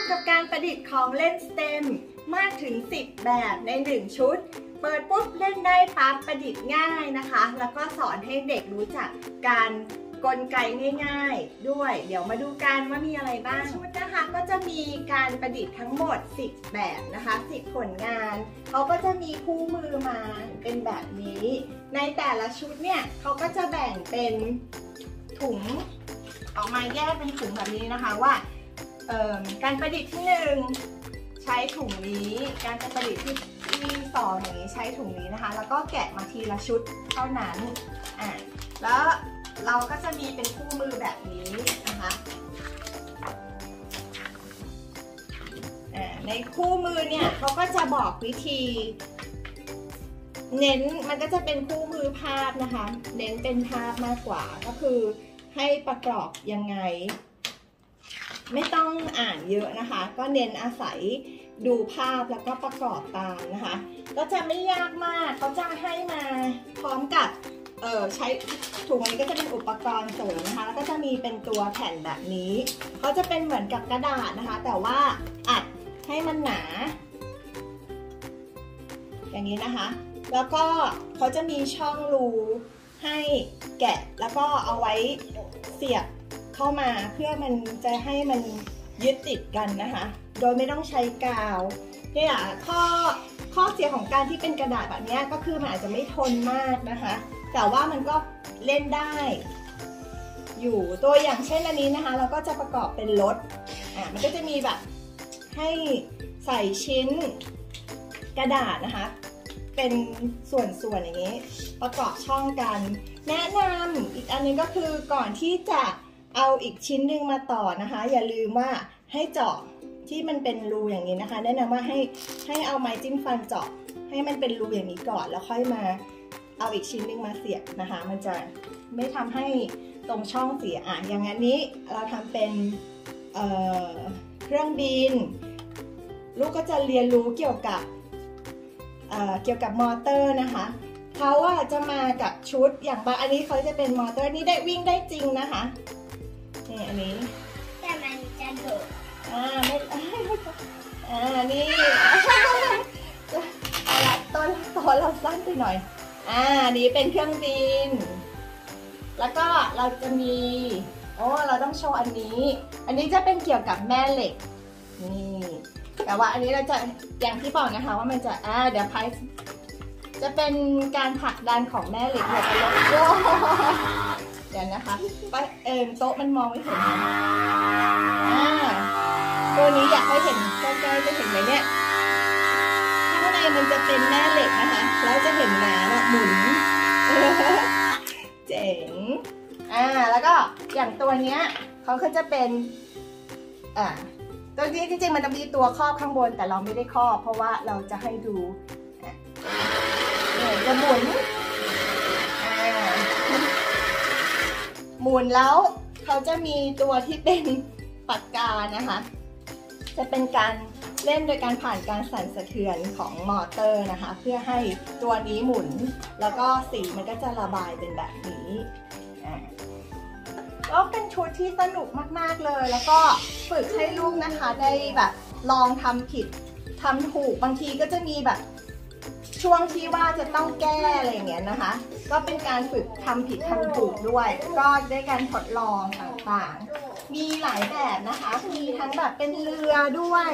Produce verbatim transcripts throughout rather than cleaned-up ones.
กับการประดิษฐ์ของเล่น สเต็ม มากถึงสิบแบบในหนึ่งชุดเปิดปุ๊บเล่นได้ปั๊บประดิษฐ์ง่ายนะคะแล้วก็สอนให้เด็กรู้จักการกลไกง่ายๆด้วยเดี๋ยวมาดูกันว่ามีอะไรบ้างชุดนะคะก็จะมีการประดิษฐ์ทั้งหมดสิบแบบนะคะสิบผลงานเขาก็จะมีคู่มือมาเป็นแบบนี้ในแต่ละชุดเนี่ยเขาก็จะแบ่งเป็นถุงออกมาแยกเป็นถุงแบบนี้นะคะว่าการประดิษฐ์ที่หนึ่งใช้ถุงนี้การประดิษฐ์ที่ที่สองอย่างนี้ใช้ถุงนี้นะคะแล้วก็แกะมาทีละชุดเท่านั้นอ่ะแล้วเราก็จะมีเป็นคู่มือแบบนี้นะคะในคู่มือเนี่ยเขาก็จะบอกวิธีเน้นมันก็จะเป็นคู่มือภาพนะคะเน้นเป็นภาพมากกว่าก็คือให้ประกอบยังไงไม่ต้องอ่านเยอะนะคะก็เน้นอาศัยดูภาพแล้วก็ประกอบตามนะคะก็จะไม่ยากมากเขาจะให้มาพร้อมกับเออใช้ถุงนี้ก็จะเป็นอุปกรณ์เสริมนะคะแล้วก็จะมีเป็นตัวแผ่นแบบนี้เขาจะเป็นเหมือนกับกระดาษนะคะแต่ว่าอัดให้มันหนาอย่างนี้นะคะแล้วก็เขาจะมีช่องรูให้แกะแล้วก็เอาไว้เสียบเข้ามาเพื่อมันจะให้มันยึดติดกันนะคะโดยไม่ต้องใช้กาวเนี่ยข้อข้อเสียของการที่เป็นกระดาษแบบนี้ก็คือมันอาจจะไม่ทนมากนะคะแต่ว่ามันก็เล่นได้อยู่ตัวอย่างเช่นอันนี้นะคะเราก็จะประกอบเป็นรถอ่ะมันก็จะมีแบบให้ใส่ชิ้นกระดาษนะคะเป็นส่วนๆอย่างนี้ประกอบช่องกันแนะนำอีกอันนึงก็คือก่อนที่จะเอาอีกชิ้นหนึ่งมาต่อนะคะอย่าลืมว่าให้เจาะที่มันเป็นรูอย่างนี้นะคะแนะนำว่าให้ให้เอาไม้จิ้มฟันเจาะให้มันเป็นรูอย่างนี้ก่อนแล้วค่อยมาเอาอีกชิ้นหนึ่งมาเสียบนะคะมันจะไม่ทำให้ตรงช่องเสียอ่ะอย่างนี้เราทำเป็นเอ่อเครื่องบินลูกก็จะเรียนรู้เกี่ยวกับเอ่อเกี่ยวกับมอเตอร์นะคะเขาว่าจะมากับชุดอย่างบางอันนี้เขาจะเป็นมอเตอร์นี่ได้วิ่งได้จริงนะคะนี่อันนี้แต่มันจะโดดอ่าไม่อ่านี่เอาละต้นตัวเราสั้นไปหน่อยอ่านี้เป็นเครื่องบินแล้วก็เราจะมีโอ้เราต้องโชว์อันนี้อันนี้จะเป็นเกี่ยวกับแม่เหล็กนี่แต่ว่าอันนี้เราจะอย่างที่บอกนะคะว่ามันจะอ่าเดี๋ยวไพจะเป็นการผลักดันของแม่เหล็กเราจะลดโย่เดี๋ยวนะคะเอ็มโต๊ะมันมองไม่เห็นอ่าตัวนี้อยากให้เห็นใกล้ๆจะเห็นไหมเนี่ยข้างในมันจะเป็นแม่เหล็กนะคะแล้วจะเห็นน้ำหมุนเจ๋งอ่าแล้วก็อย่างตัวเนี้ยเขาก็จะเป็นอ่าตัวนี้จริงๆมันจะมีตัวครอบข้างบนแต่เราไม่ได้ครอบเพราะว่าเราจะให้ดูเนี่ยจะหมุนอ่าหมุนแล้วเขาจะมีตัวที่เป็นปากกานะคะจะเป็นการเล่นโดยการผ่านการสั่นสะเทือนของมอเตอร์นะคะเพื่อให้ตัวนี้หมุนแล้วก็สีมันก็จะระบายเป็นแบบนี้ก็เป็นชุดที่สนุกมากๆเลยแล้วก็ฝึกให้ลูกนะคะได้แบบลองทำผิดทำถูกบางทีก็จะมีแบบช่วงที่ว่าจะต้องแก้อะไรอย่างเงี้ยนะคะก็เป็นการฝึกทำผิดทำถูกด้วยก็ได้การทดลองต่างๆมีหลายแบบนะคะมีทั้งแบบเป็นเรือด้วย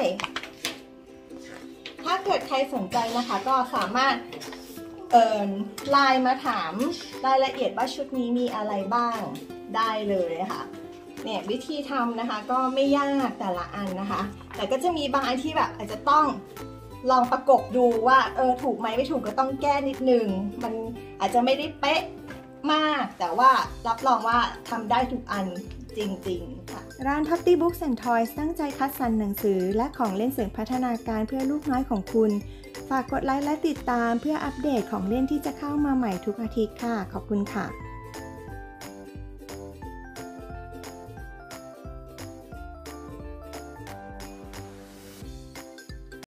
ถ้าเกิดใครสนใจนะคะก็สามารถเอ่อไลน์มาถามรายละเอียดว่าชุดนี้มีอะไรบ้างได้เลยค่ะเนี่ยวิธีทำนะคะก็ไม่ยากแต่ละอันนะคะแต่ก็จะมีบางอันที่แบบอาจจะต้องลองประกบดูว่าเออถูกไหมไม่ถูกก็ต้องแก้นิดนึงมันอาจจะไม่ได้เป๊ะมากแต่ว่ารับรองว่าทำได้ทุกอันจริงๆค่ะร้าน Totty Books and Toys ตั้งใจคัดสรรหนังสือและของเล่นเสริมพัฒนาการเพื่อลูกน้อยของคุณฝากกดไลค์และติดตามเพื่ออัปเดตของเล่นที่จะเข้ามาใหม่ทุกอาทิตย์ค่ะขอบคุณค่ะ